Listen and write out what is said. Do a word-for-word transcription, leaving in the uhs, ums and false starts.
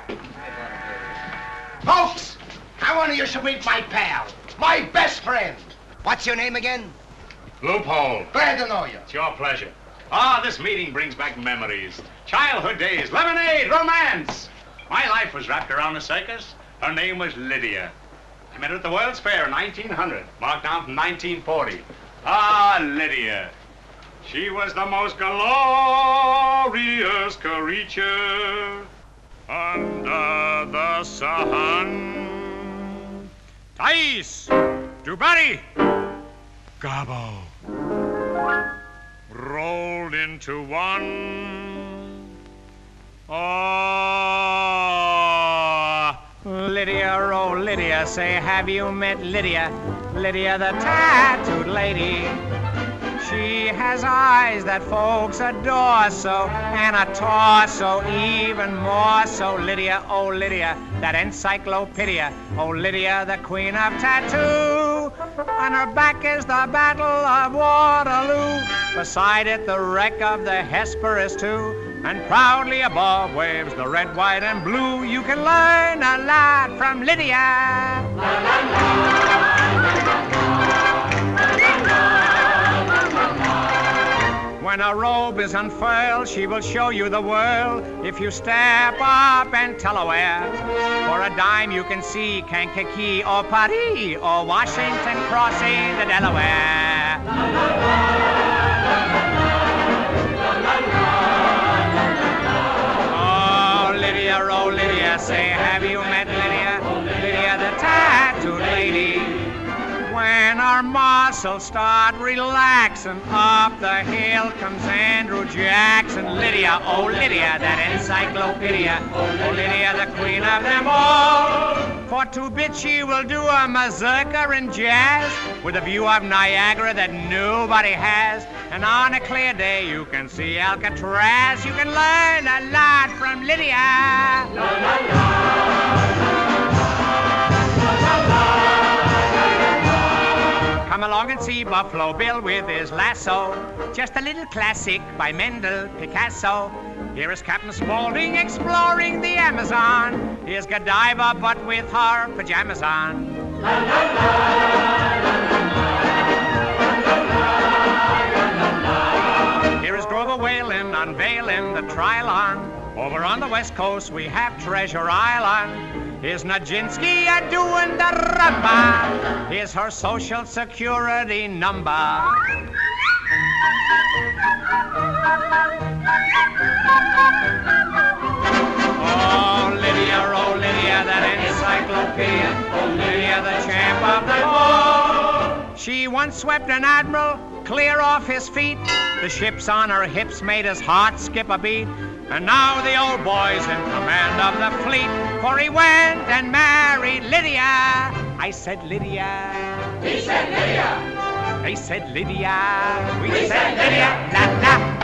Folks, I want you to meet my pal, my best friend. What's your name again? Loophole. Glad to know you. It's your pleasure. Ah, this meeting brings back memories. Childhood days, lemonade, romance. My life was wrapped around a circus. Her name was Lydia. I met her at the World's Fair in nineteen hundred, marked down from nineteen forty. Ah, Lydia. She was the most glorious creature under the sun. Thais, DuBarry, Garbo, rolled into one. Oh, Lydia, oh Lydia, say, have you met Lydia? Lydia, the tattooed lady. She has eyes that folks adore so, and a torso even more so. Lydia, oh Lydia, that encyclopedia. Oh Lydia, the queen of tattoo. On her back is the Battle of Waterloo. Beside it, the wreck of the Hesperus too. And proudly above waves the red, white, and blue. You can learn a lot from Lydia. La, la, la, When a robe is unfurled, she will show you the world. If you step up and Delaware, for a dime you can see Kankakee or Paris or Washington crossing the Delaware. La, la, la, oh, Lydia, oh, Lydia, say, have you met Lydia? Lydia, the tattooed lady. When our muscles start relaxing, up the hill comes Andrew Jackson. Lydia, oh Lydia, that encyclopedia. Oh Lydia, the queen of them all. For two bits she will do a mazurka in jazz, with a view of Niagara that nobody has. And on a clear day you can see Alcatraz. You can learn a lot from Lydia. La, la, la. Come along and see Buffalo Bill with his lasso. Just a little classic by Mendel Picasso. Here is Captain Spaulding exploring the Amazon. Here's Godiva, but with her pajamas on. La, la, la, la, Here is Grover Whalen unveiling the Trilon. Over on the West Coast we have Treasure Island. Here's Nijinsky a-doing the rumba. Here's her social security number. Oh, Lydia, oh, Lydia, that encyclopedia. Oh, Lydia, the champ of them all. She once swept an admiral clear off his feet. The ships on her hips made his heart skip a beat. And now the old boy's in command of the fleet, for he went and married Lydia. I said Lydia. He said Lydia. They said Lydia. We, we said Lydia. La la.